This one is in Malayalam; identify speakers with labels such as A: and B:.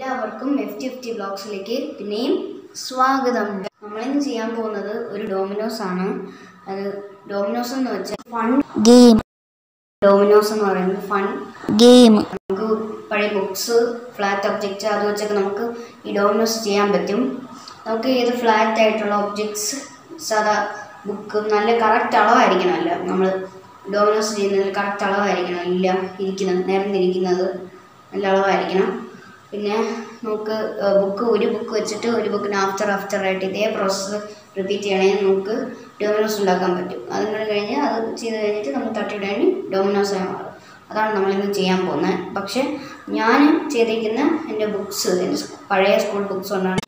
A: എല്ലാവർക്കും FT ബ്ലോഗ്സിലേക്ക് പിന്നെയും സ്വാഗതം. നമ്മളിന്ന് ചെയ്യാൻ പോകുന്നത് ഒരു ഡോമിനോസ് ആണ്. അത് ഡോമിനോസ് എന്ന് വെച്ചാൽ ഫൺ ഗെയിം. ഡോമിനോസ് എന്ന് പറയുന്നത് ഫൺ ഗെയിം. നമുക്ക് പഴയ ബുക്സ്, ഫ്ലാറ്റ് ഒബ്ജക്റ്റ് അത് വെച്ചൊക്കെ നമുക്ക് ഈ ഡോമിനോസ് ചെയ്യാൻ പറ്റും. നമുക്ക് ഏത് ഫ്ലാറ്റ് ആയിട്ടുള്ള ഒബ്ജക്ട്സ്, സാധാ ബുക്ക് നല്ല കറക്റ്റ് അളവായിരിക്കണമല്ല. നമ്മൾ ഡോമിനോസ് ചെയ്യുന്നതിൽ കറക്റ്റ് അളവായിരിക്കണം. എല്ലാം നിരന്നിരിക്കുന്നത് നല്ല അളവായിരിക്കണം. പിന്നെ നമുക്ക് ഒരു ബുക്ക് വെച്ചിട്ട് ഒരു ബുക്കിന് ആഫ്റ്ററായിട്ട് ഇതേ പ്രോസസ്സ് റിപ്പീറ്റ് ചെയ്യണമെങ്കിൽ നമുക്ക് ഡോമിനോസ് ഉണ്ടാക്കാൻ പറ്റും. അതുകൊണ്ട് കഴിഞ്ഞ് അത് ചെയ്ത് കഴിഞ്ഞിട്ട് നമ്മൾ തട്ടിയിടാൻ ഡോമിനോസായി മാറും. അതാണ് നമ്മളിന്ന് ചെയ്യാൻ പോകുന്നത്. പക്ഷേ ഞാൻ ചെയ്തിരിക്കുന്ന എൻ്റെ ബുക്സ്, എൻ്റെ പഴയ സ്കൂൾ ബുക്സ് കൊണ്ടാണ്